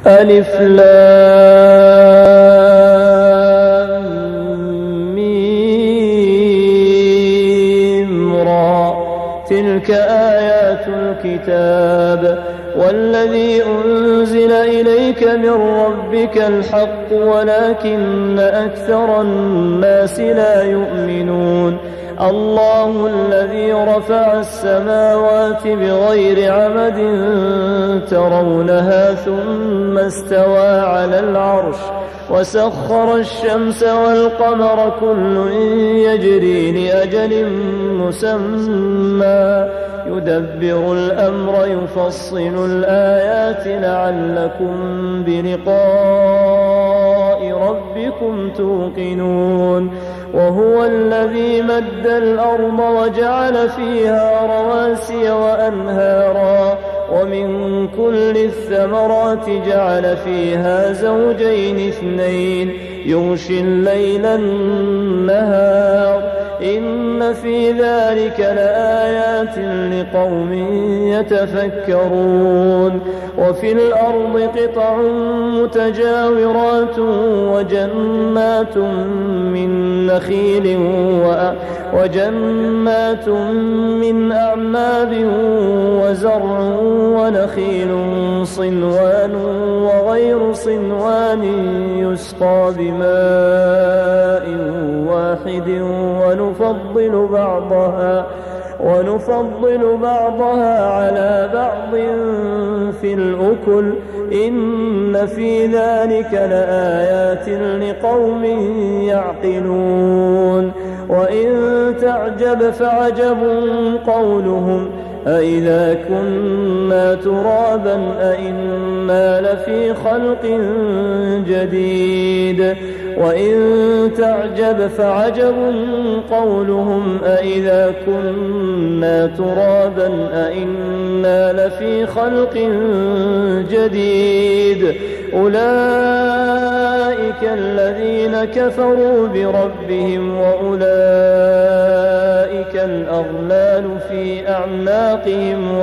ألف لام ميم را تلك آيات الكتاب والذي أنزل إليك من ربك الحق ولكن أكثر الناس لا يؤمنون الله الذي رفع السماوات بغير عمد ترونها ثم استوى على العرش وسخر الشمس والقمر كل يجري لأجل مسمى يدبر الأمر يفصل الآيات لعلكم بلقاء ربكم توقنون وهو الذي مد الأرض وجعل فيها رواسي وأنهارا ومن كل الثمرات جعل فيها زوجين اثنين يغشي الليل النهار إن في ذلك لآيات لقوم يتفكرون وفي الأرض قطع متجاورات وجنات من نخيل وجنات من أعناب وزرع ونخيل صنوان وغير صنوان يسقى بماء واحد ونفضل بعضها على بعض في الأكل إن في ذلك لآيات لقوم يعقلون وإن تعجب فعجب قولهم أإذا كنا ترابا أإنا لفي خلق جديد وإن تعجب فعجب قولهم أإذا كنا ترابا أإنا لفي خلق جديد أولئك الذين كفروا بربهم وأولئك الأغلال في أعناقهم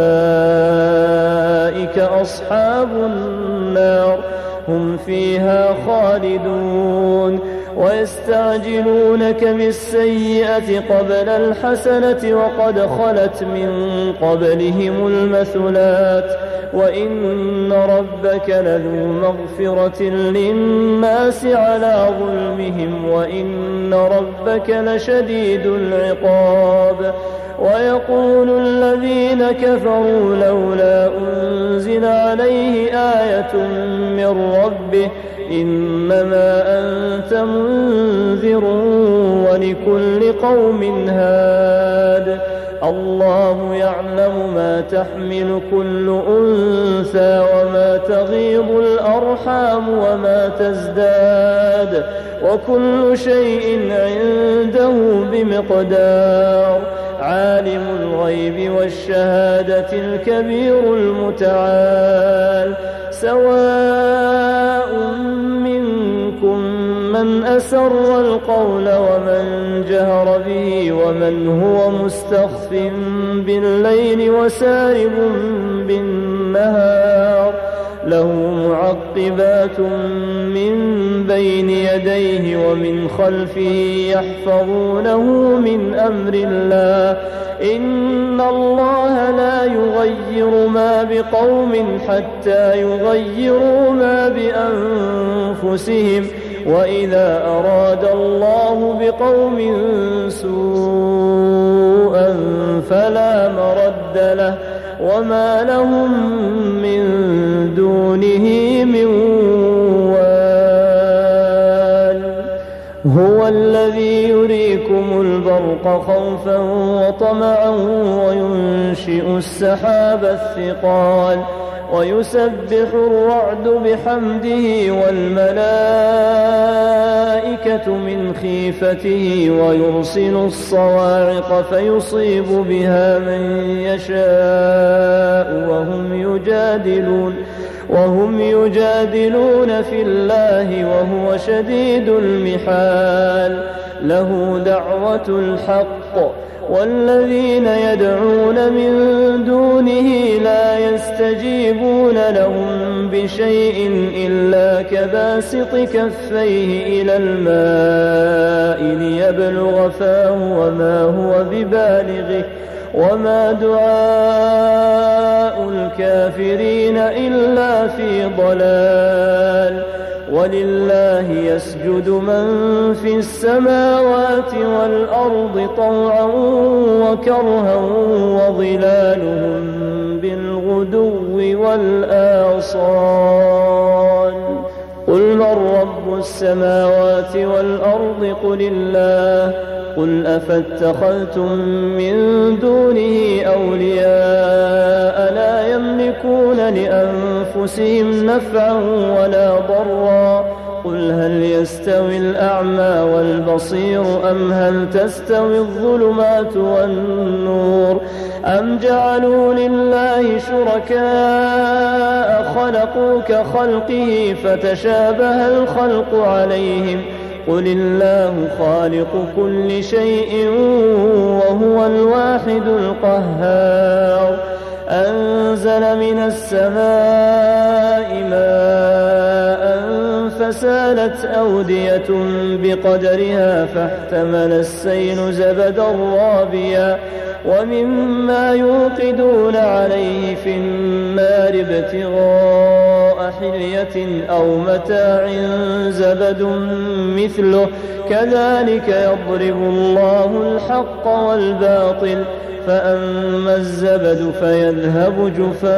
وأولئك أصحاب النار هم فيها خالدون ويستعجلونك بالسيئة قبل الحسنة وقد خلت من قبلهم المثلات وإن ربك لذو مغفرة للناس على ظلمهم وإن ربك لشديد العقاب ويقول الذين كفروا لولا أنزل عليه آية من ربه إنما أنت منذر ولكل قوم هاد الله يعلم ما تحمل كل أنثى وما تغيض الأرحام وما تزداد وكل شيء عنده بمقدار عالم الغيب والشهادة الكبير المتعال سواء منكم من أسر القول ومن جهر به ومن هو مستخف بالليل وسارب بالنهار له معقبات من بين يديه ومن خلفه يحفظونه من أمر الله إن الله لا يغير ما بقوم حتى يغيروا ما بأنفسهم وإذا أراد الله بقوم سوءا فلا مرد له وما لهم من دونه من وال هو الذي يريكم البرق خوفا وطمعا وينشئ السحاب الثقال ويسبح الرعد بحمده والملائكة من خيفته ويرسل الصواعق فيصيب بها من يشاء وهم يجادلون في الله وهو شديد المحال له دعوة الحق والذين يدعون من دونه لا يستجيبون لهم بشيء إلا كباسط كفيه إلى الماء ليبلغ فاه وما هو ببالغه وما دعاء الكافرين إلا في ضلال. ولله يسجد من في السماوات والأرض طوعا وكرها وظلالهم بالغدو والآصال. قل من رب السماوات والأرض قل الله. قل أفاتخذتم من دونه أولياء لا يملكون لأنفسهم نفعا ولا ضرا. قل هل يستوي الأعمى والبصير أم هل تستوي الظلمات والنور أم جعلوا لله شركاء خلقوا كخلقه فتشابه الخلق عليهم. قل الله خالق كل شيء وهو الواحد القهار. أنزل من السماء ماء فسالت أودية بقدرها فاحتمل السيل زبدا رابيا ومما يوقدون عليه في النار ابتغاء حلية أو متاع زبد مثله كذلك يضرب الله الحق والباطل. فأما الزبد فيذهب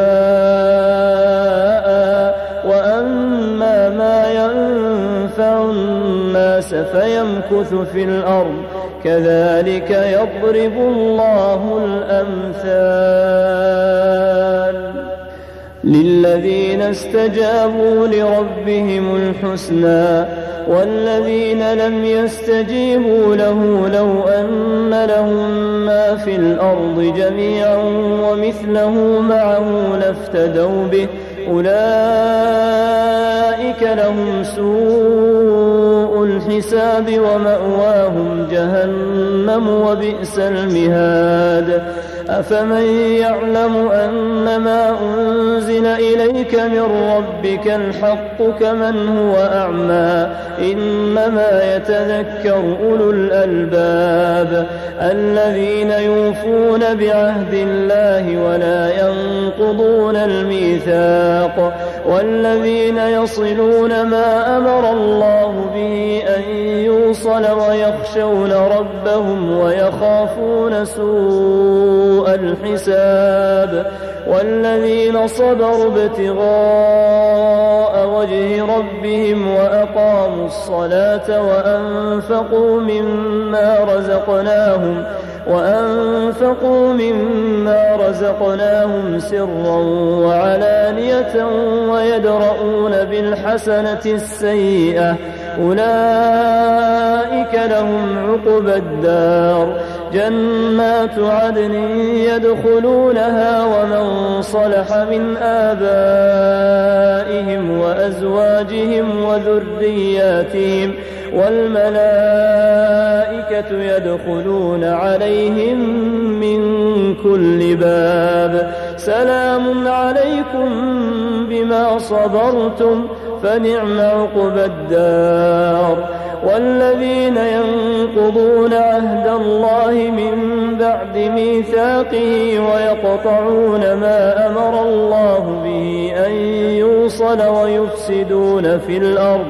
جفاء وأما ما ينفع الناس فيمكث في الأرض كذلك يضرب الله الأمثال. للذين استجابوا لربهم الحسنى والذين لم يستجيبوا له لو أن لهم ما في الأرض جميعا ومثله معه لافتدوا به أولئك لهم سوء الحساب ومأواهم جهنم وبئس المهاد. أفمن يعلم أن ما أنزل إليك من ربك الحق كمن هو أعمى إنما يتذكر أولو الألباب الذين يوفون بعهد الله ولا ينقضون الميثاق والذين يصلون ما أمر الله به أن يوصل ويخشون ربهم ويخافون سوء الحساب والذين صبروا ابتغاء وجه ربهم وأقاموا الصلاة وأنفقوا مما رزقناهم سرا وعلانية ويدرؤون بالحسنة السيئة أولئك لهم عقبى الدار جنات عدن يدخلونها ومن صلح من آبائهم وأزواجهم وذرياتهم والملائكة يدخلون عليهم من كل باب سلام عليكم بما صبرتم فنعم عقبى الدار. والذين ينقضون عهد الله من بعد ميثاقه ويقطعون ما أمر الله به أن يوصل ويفسدون في الأرض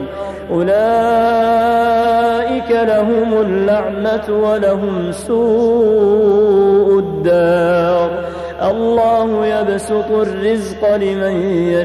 أولئك لهم اللعنة ولهم سوء الدار. الله يبسط الرزق لمن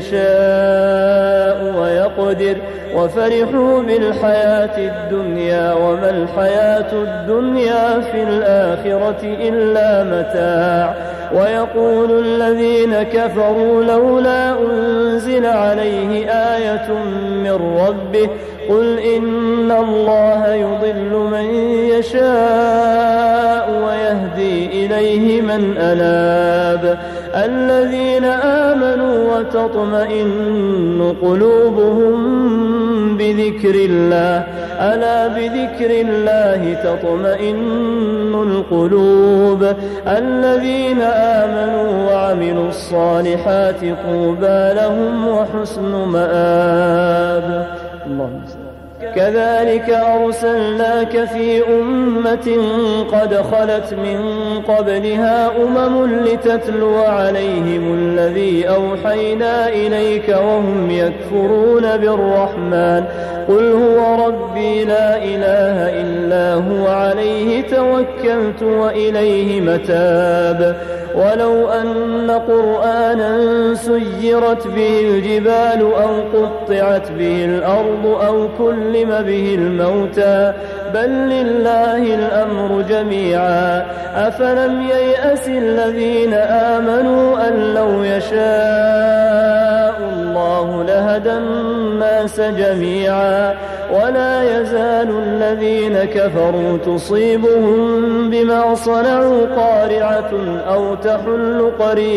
يشاء ويقدر وفرحوا بالحياة الدنيا وما الحياة الدنيا في الآخرة إلا متاع. ويقول الذين كفروا لولا أنزل عليه آية من ربه قل إن الله يضل من يشاء ويهدي إليه من أناب الذين آمنوا وتطمئن قلوبهم بذكر الله ألا بذكر الله تطمئن القلوب الذين آمنوا وعملوا الصالحات طوبى لهم وحسن مآب. اللهم صل. كذلك أرسلناك في أمة قد خلت من قبلها لتتلو عليهم الذي أوحينا إليك وهم يكفرون بالرحمن قل هو ربي لا إله إلا هو عليه توكلت وإليه متاب. ولو أن قرآنا سيرت به الجبال أو قطعت به الأرض أو كلم به الموتى بل لله الأمر جميعا أفلم ييأس الذين آمنوا أن لو يشاء الله لهدى الناس جميعا ولا يزال الذين كفروا تصيبهم بما صنعوا قارعة أو تحل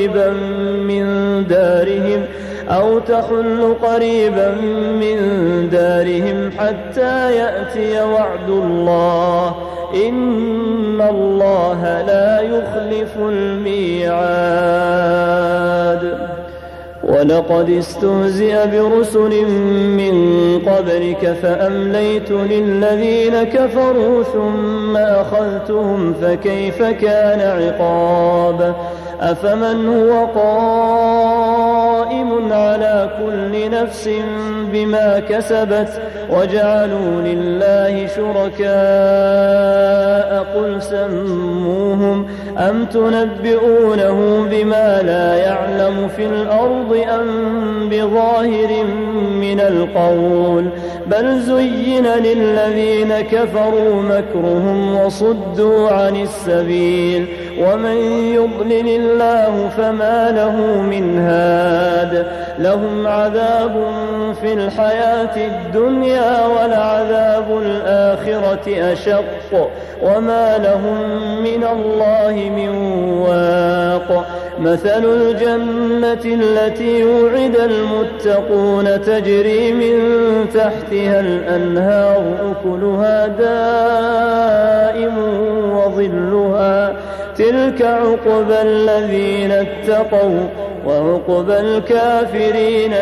قريبا من دارهم حتى يأتي وعد الله إن الله لا يخلف الميعاد. ولقد استهزئ برسل من قبلك فأمليت للذين كفروا ثم أخذتهم فكيف كان عقاب. أفمن هو قائم على كل نفس بما كسبت وجعلوا لله شركاء قل سموهم أم تنبئونه بما لا يعلم في الأرض أم بظاهر من القول بل زين للذين كفروا مكرهم وصدوا عن السبيل ومن يضلل الله فما له من هاد. لهم عذاب في الحياة الدنيا ولعذاب الآخرة أشق وما لهم من الله من واق. مثل الجنة التي وعد المتقون تجري من تحتها الأنهار أكلها دائم وظلها تلك عقبى الذين اتقوا وعقبى الكافرين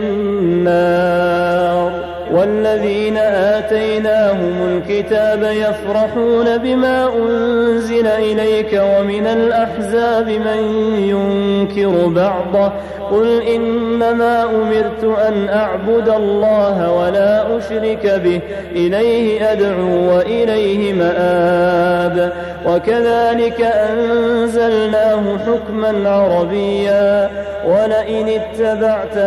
النار. والذين آتيناهم الكتاب يفرحون بما أنزل إليك ومن الأحزاب من ينكر بعضه قل إنما أمرت أن أعبد الله ولا أشرك به إليه أدعو وإليه مآب. وكذلك أنزلناه حكما عربيا ولئن اتبعت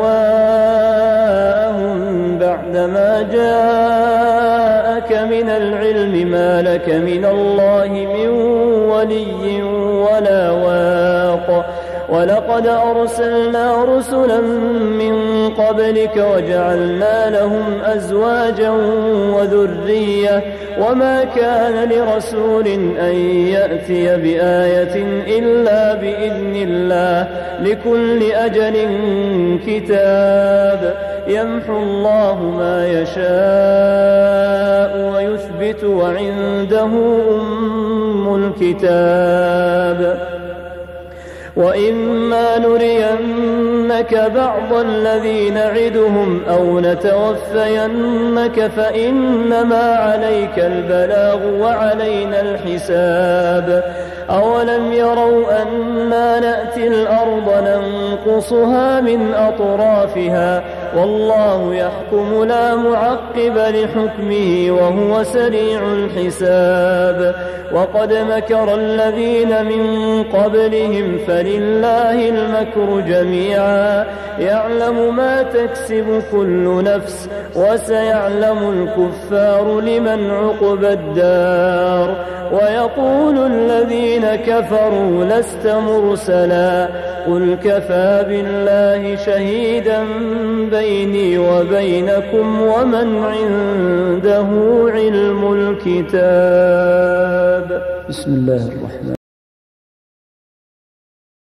أهواءهم بعدما جاءك من العلم ما لك من الله من ولي ولا واق. ولقد أرسلنا رسلا من قبلك وجعلنا لهم أزواجا وذرية وما كان لرسول أن يأتي بآية إلا بإذن الله لكل أجل كتاب يمحو الله ما يشاء ويثبت وعنده أم الكتاب. وإما نرينك بعض الذي نعدهم أو نتوفينك فإنما عليك البلاغ وعلينا الحساب. أولم يروا أنا نأتي الأرض ننقصها من أطرافها والله يحكم لا معقب لحكمه وهو سريع الحساب. وقد مكر الذين من قبلهم فلله المكر جميعا يعلم ما تكسب كل نفس وسيعلم الكفار لمن عقبى الدار. ويقول الذين كفروا لست مرسلا قل كفى بالله شهيدا بيني وبينكم ومن عنده علم الكتاب. بسم الله الرحمن